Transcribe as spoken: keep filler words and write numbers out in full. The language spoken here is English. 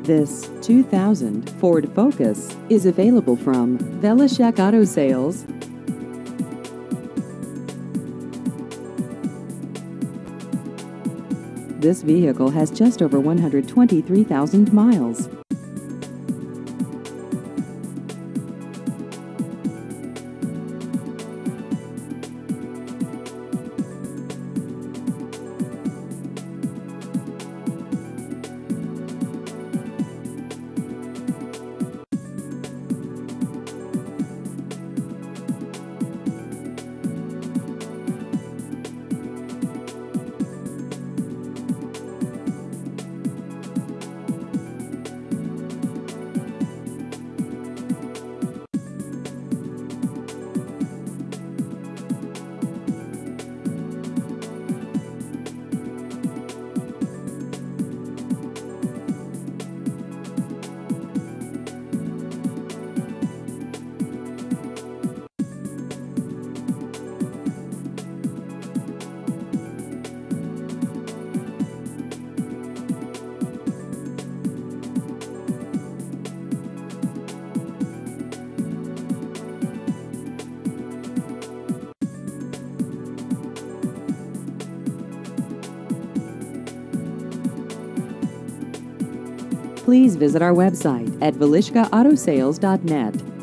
This two thousand Ford Focus is available from Velishek Auto Sales. This vehicle has just over one hundred twenty-three thousand miles. Please visit our website at velishka auto sales dot net.